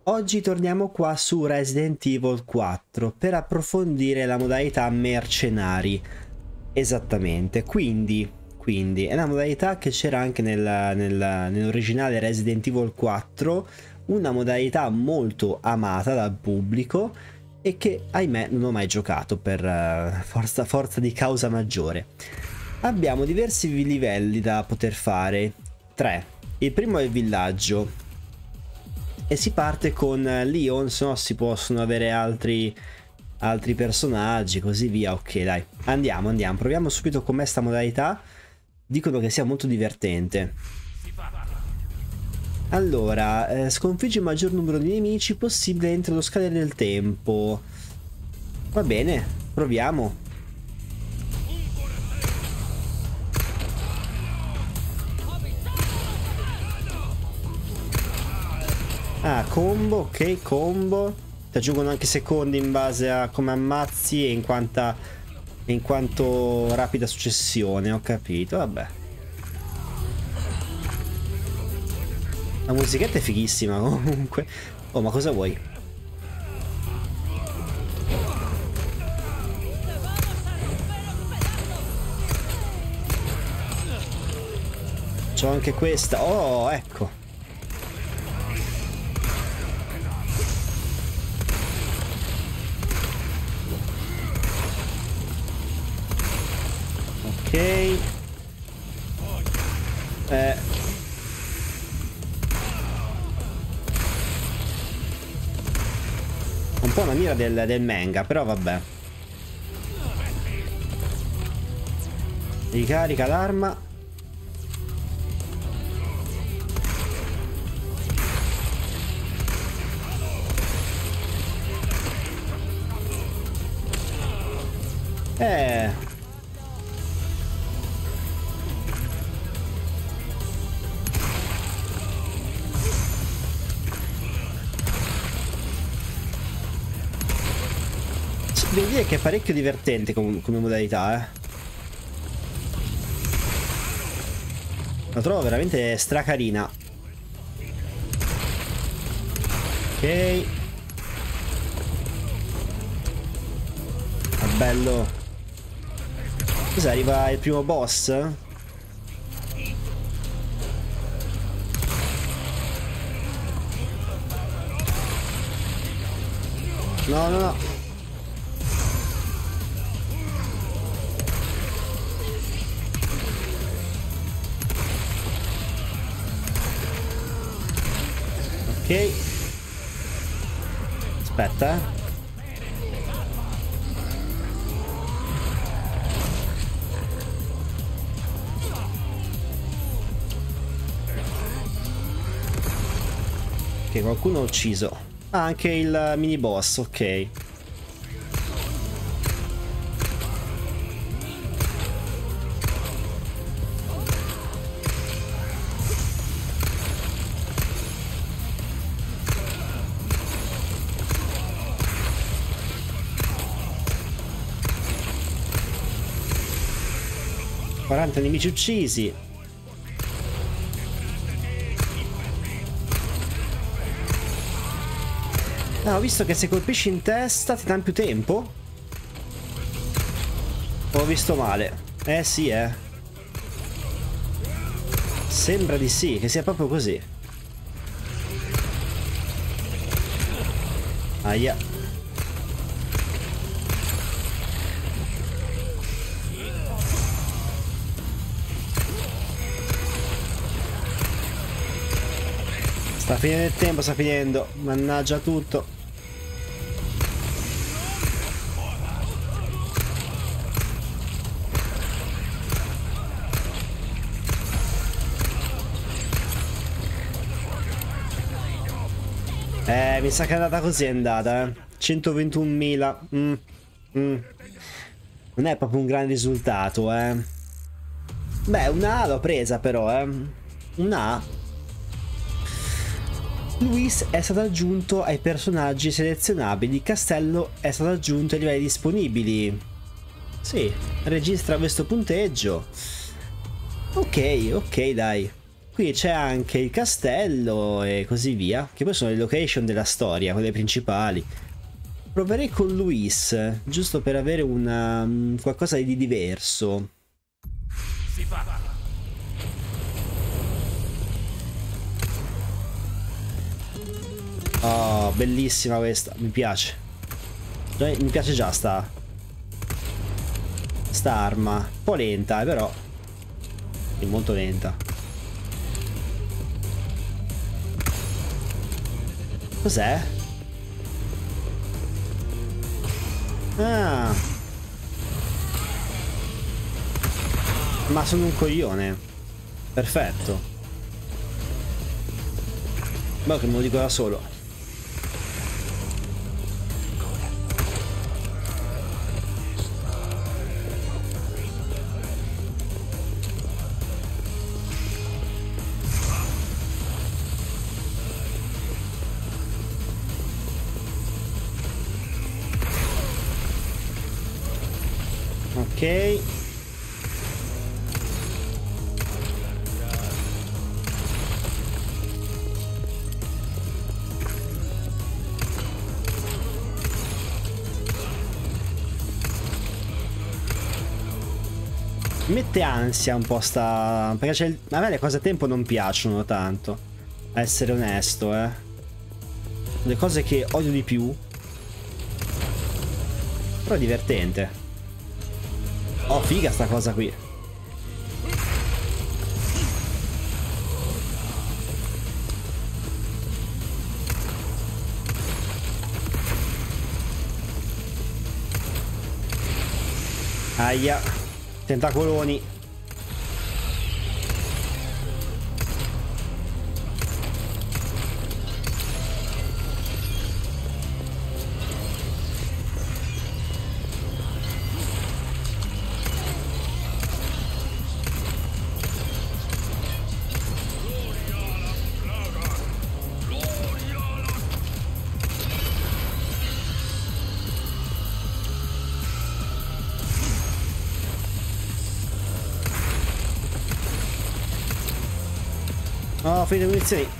Oggi torniamo qua su Resident Evil 4 per approfondire la modalità mercenari. Esattamente, quindi è una modalità che c'era anche nell'originale Resident Evil 4, una modalità molto amata dal pubblico e che ahimè non ho mai giocato per forza di causa maggiore. Abbiamo diversi livelli da poter fare, 3. Il primo è il villaggio e si parte con Leon, se no si possono avere altri personaggi, così via. Ok, dai, andiamo, proviamo subito com'è sta modalità. Dicono che sia molto divertente. Allora, sconfiggi il maggior numero di nemici possibile entro lo scadere del tempo. Va bene, proviamo. Ah, combo, ok, combo. Ti aggiungono anche secondi in base a come ammazzi e in quanto rapida successione, ho capito, vabbè. La musichetta è fighissima comunque. Oh, ma cosa vuoi? C'ho anche questa. Oh, ecco. Ok. Un po' una mira del manga, però vabbè. Ricarica l'arma. Devo dire che è parecchio divertente come modalità, La trovo veramente stracarina. Ok. È bello. Cos'è? Arriva il primo boss? No, no, no. Ok. Aspetta. Ok, qualcuno ha ucciso. Ah, anche il mini boss, ok. Nemici uccisi. Ah, ho visto che se colpisci in testa ti danno più tempo. Ho visto male. Sì, sembra di sì, che sia proprio così. Aia. Sta finendo il tempo, sta finendo. Mannaggia tutto. Mi sa che è andata così, è andata, 121.000. Non è proprio un gran risultato, Beh, una A l'ho presa però, Una A. Luis è stato aggiunto ai personaggi selezionabili. Il castello è stato aggiunto ai livelli disponibili. Sì, registra questo punteggio. Ok, dai. qui c'è anche il castello e così via, che poi sono le location della storia, quelle principali. Proverei con Luis, giusto per avere qualcosa di diverso. Si fa. Oh, bellissima questa, mi piace. Mi piace già sta arma. Un po' lenta, però. È molto lenta. Cos'è? Ah. Ma sono un coglione. Perfetto. Ma che me lo dico da solo. Ok. Mette ansia un po' sta... Perché a me le cose a tempo non piacciono tanto. A essere onesto, eh. Le cose che odio di più. Però è divertente. Oh, figa sta cosa qui. Aia. Tentacoloni. Oh, finite munizioni.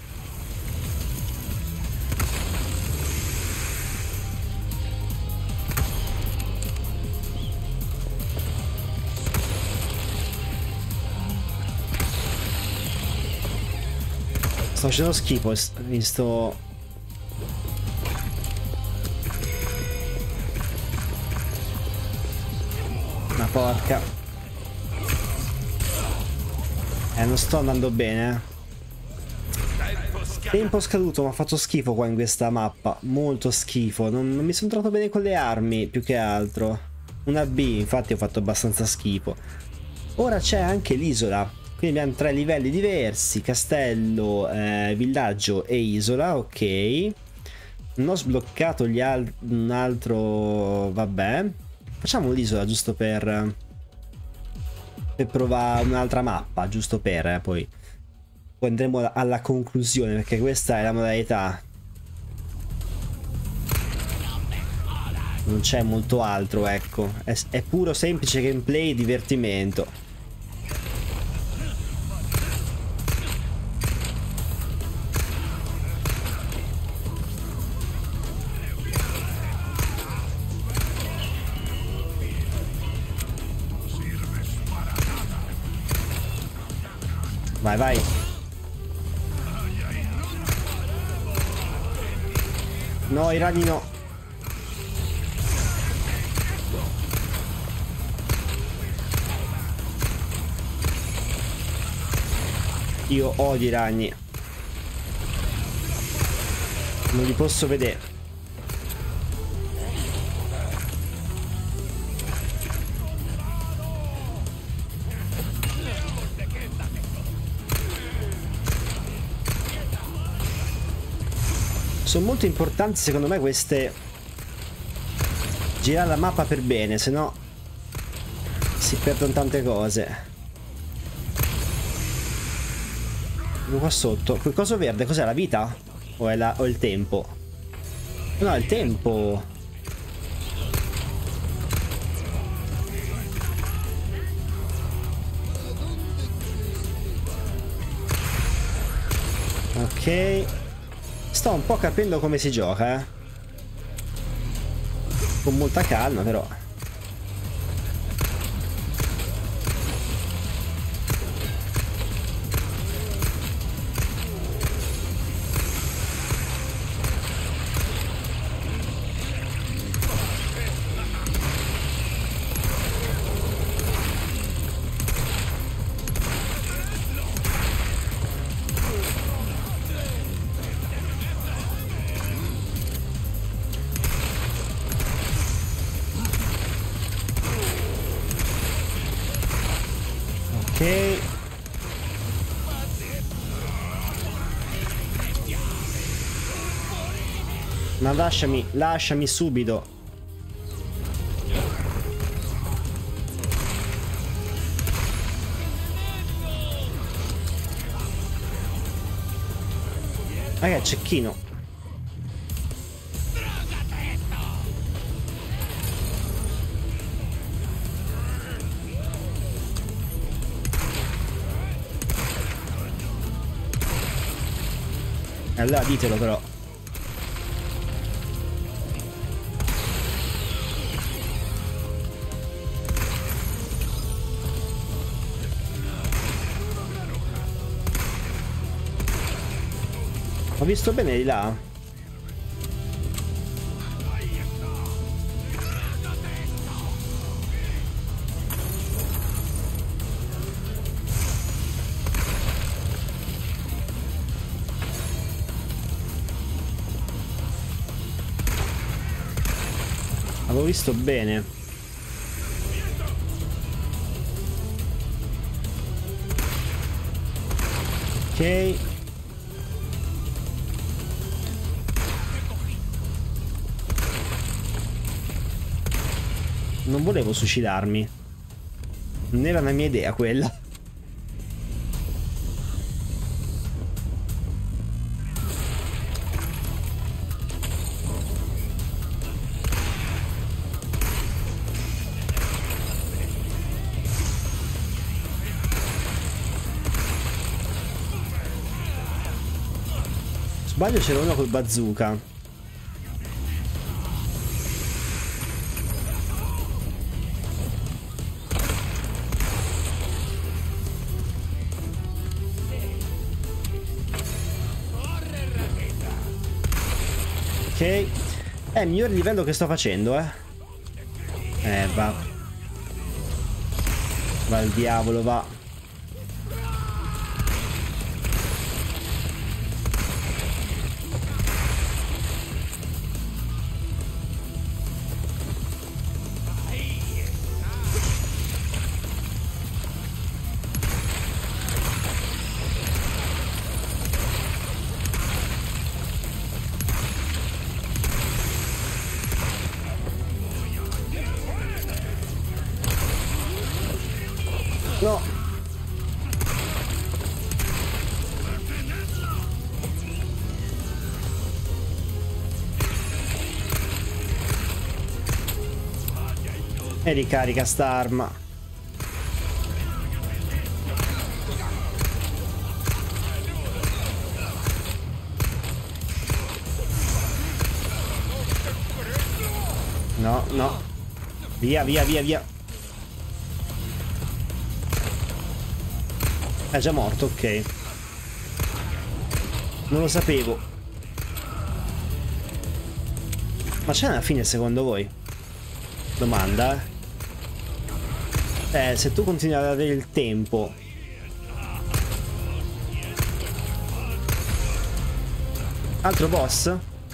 Sto facendo schifo, visto... Ma porca. Non sto andando bene. Tempo scaduto, mi ha fatto schifo qua in questa mappa. Molto schifo. Non mi sono trovato bene con le armi, più che altro. Una B, infatti ho fatto abbastanza schifo. Ora c'è anche l'isola. Quindi abbiamo 3 livelli diversi. Castello, villaggio e isola. Ok. Non ho sbloccato un altro... Vabbè. Facciamo l'isola giusto per provare un'altra mappa. Giusto per, poi andremo alla conclusione, perché questa è la modalità. Non c'è molto altro, ecco. È puro semplice gameplay, divertimento. Vai, vai. No, i ragni no. Io odio i ragni. Non li posso vedere. Sono molto importanti secondo me queste. Girare la mappa per bene, se no si perdono tante cose. Qua sotto, quel coso verde, cos'è, la vita? O è il tempo? No, è il tempo. Ok. Sto un po' capendo come si gioca, eh. Con molta calma, però. Ok. Ma lasciami subito. Ma che cecchino. Allora ditelo però. Ho visto bene di là. Avevo visto bene. Ok. Non volevo suicidarmi. Non era una mia idea quella. Sbaglio, c'era uno col bazooka. Ok. È il miglior livello che sto facendo, eh. Va. Va al diavolo, va. No. E ricarica sta arma. No, no. Via, via, via, via. È già morto, ok. Non lo sapevo. Ma c'è una fine secondo voi? Domanda, se tu continui ad avere il tempo. Altro boss?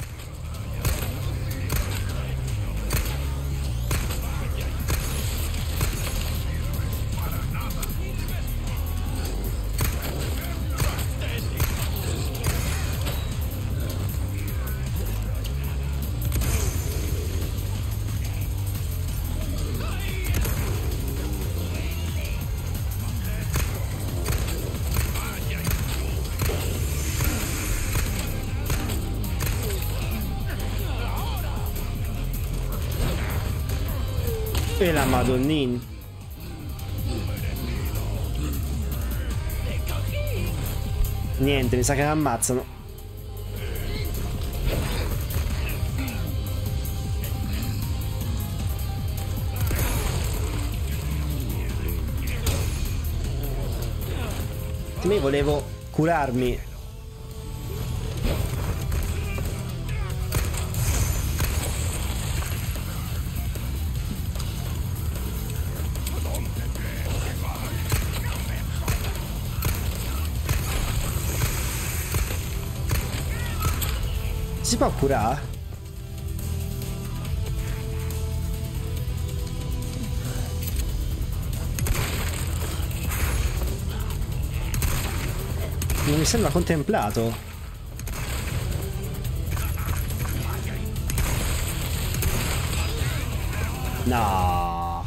E la madonnina. Niente, mi sa che mi ammazzano. Me volevo curarmi. Si può curare? Non mi sembra contemplato. No.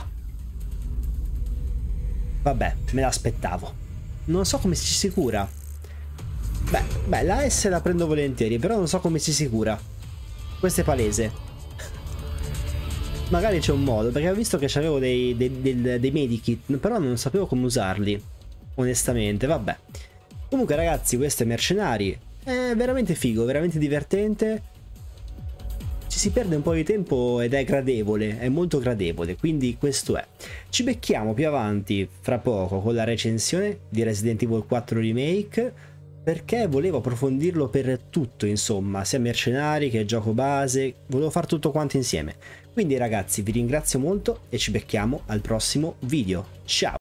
Vabbè, me l'aspettavo. Non so come si cura. Beh, la S la prendo volentieri, però non so come si cura. Questo è palese. Magari c'è un modo, perché ho visto che c'avevo dei medikit, però non sapevo come usarli. Onestamente, vabbè. Comunque ragazzi, questo è Mercenari. È veramente figo, veramente divertente. Ci si perde un po' di tempo ed è gradevole, è molto gradevole, quindi questo è. Ci becchiamo più avanti, fra poco, con la recensione di Resident Evil 4 Remake, perché volevo approfondirlo per tutto, insomma, sia Mercenari che gioco base, volevo fare tutto quanto insieme. Quindi ragazzi, vi ringrazio molto e ci becchiamo al prossimo video. Ciao!